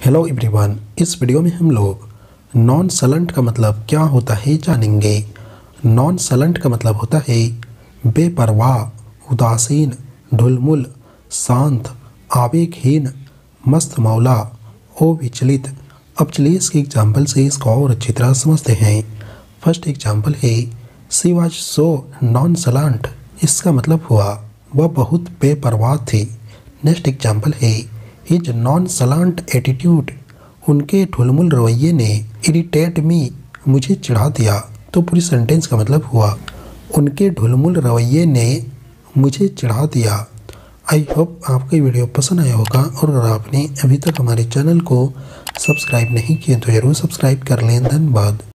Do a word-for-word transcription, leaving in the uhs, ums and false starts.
Hello everyone, इस video में हम लोग नॉन सलेंट का मतलब क्या होता है जानेंगे। नॉन सलेंट का मतलब होता है बेपरवाह, उदासीन, ढुलमुल, शांत, आवेगहीन, मस्त मौला, अविचलित। अब चलिए इसके एग्जाम्पल से इसको और अच्छी तरह समझते हैं। फर्स्ट एग्जाम्पल है she was so nonchalant. इसका मतलब हुआ वह बहुत बेपरवाह थी। नेक्स्ट एग्जाम्पल है हिज नॉन सलेंट एटीट्यूड। उनके ढुलमुल रवैये ने इरिटेट मी, मुझे चिढ़ा दिया। तो पूरी सेंटेंस का मतलब हुआ उनके ढुलमुल रवैये ने मुझे चिढ़ा दिया। आई होप आपको ये वीडियो पसंद आया होगा, और अगर आपने अभी तक हमारे चैनल को सब्सक्राइब नहीं किया तो ज़रूर सब्सक्राइब कर लें। धन्यवाद।